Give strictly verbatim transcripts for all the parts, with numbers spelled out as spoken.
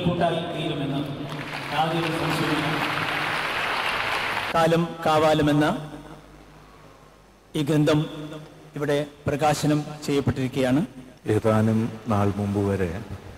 മുതൽക്കൂട്ടായി തീരുമെന്ന് യാതൊരു സംശയമില്ല. കാലം കാവാലമെന്ന ഈ ഗ്രന്ഥം ഇവിടെ പ്രകാശനം ചെയ്യപ്പെട്ടിരിക്കുകയാണ്. ഏതാനും നാൾ മുമ്പ് വരെ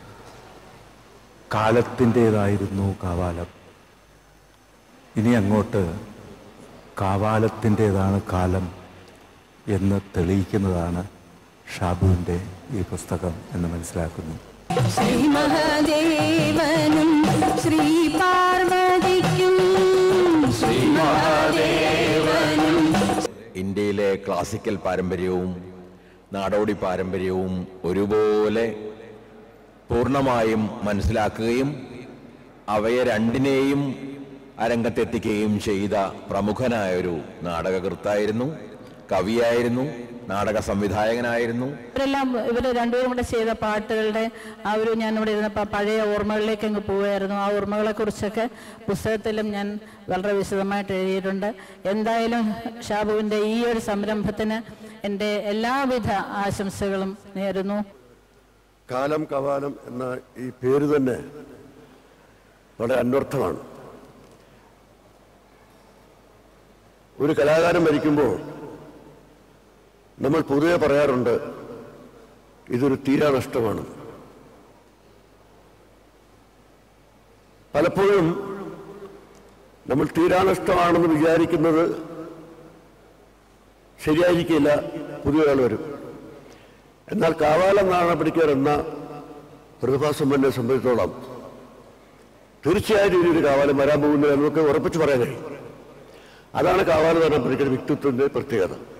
കാലത്തിൻ്റേതായിരുന്നു കാവാലം. ഇനി അങ്ങോട്ട് കാവാലത്തിൻ്റേതാണ് കാലം എന്ന് തെളിയിക്കുന്നതാണ് ഷാബുവിൻ്റെ ഈ പുസ്തകം എന്ന് മനസ്സിലാക്കുന്നു. ശ്രീ മഹാദേവനും ശ്രീ പാർവതിക്കും ശ്രീ മഹാദേവനും. ഇന്ത്യയിലെ ക്ലാസിക്കൽ പാരമ്പര്യവും നാടോടി പാരമ്പര്യവും ഒരുപോലെ പൂർണ്ണമായും മനസ്സിലാക്കുകയും അവയെ രണ്ടിനെയും അരങ്ങത്തെത്തിക്കുകയും ചെയ്ത പ്രമുഖനായൊരു നാടകകൃത്തായിരുന്നു, കവിയായിരുന്നു, നാടക സംവിധായകനായിരുന്നു. ഇവരെല്ലാം ഇവർ രണ്ടുപേരും കൂടെ ചെയ്ത പാട്ടുകളുടെ ആ ഒരു ഞാനിവിടെ ഇരുന്നപ്പോൾ പഴയ ഓർമ്മകളിലേക്ക് അങ്ങ് പോവുമായിരുന്നു. ആ ഓർമ്മകളെ കുറിച്ചൊക്കെ പുസ്തകത്തിലും ഞാൻ വളരെ വിശദമായിട്ട് എഴുതിയിട്ടുണ്ട്. എന്തായാലും ഷാബുവിൻ്റെ ഈ ഒരു സംരംഭത്തിന് എൻ്റെ എല്ലാവിധ ആശംസകളും നേരുന്നു. കാലം കവാലം എന്ന ഈ പേര് തന്നെ വളരെ അന്വർത്ഥമാണ്. ഒരു കലാകാരൻ മരിക്കുമ്പോൾ നമ്മൾ പൊതുവെ പറയാറുണ്ട് ഇതൊരു തീരാനഷ്ടമാണ്. പലപ്പോഴും നമ്മൾ തീരാനഷ്ടമാണെന്ന് വിചാരിക്കുന്നത് ശരിയായിരിക്കില്ല, പുതിയൊരാൾ വരും. എന്നാൽ കാവാലം നാണപ്പിടിക്കർ എന്ന പ്രതിഭാസമ്പന്നെ സംബന്ധിച്ചോളം തീർച്ചയായിട്ടും ഇനിയൊരു കാവാലം വരാൻ പോകുന്നത് നമുക്ക് ഉറപ്പിച്ച് പറയാൻ കഴിയും. അതാണ് കാവാലം നാണപ്പിടിക്കർ വ്യക്തിത്വത്തിൻ്റെ പ്രത്യേകത.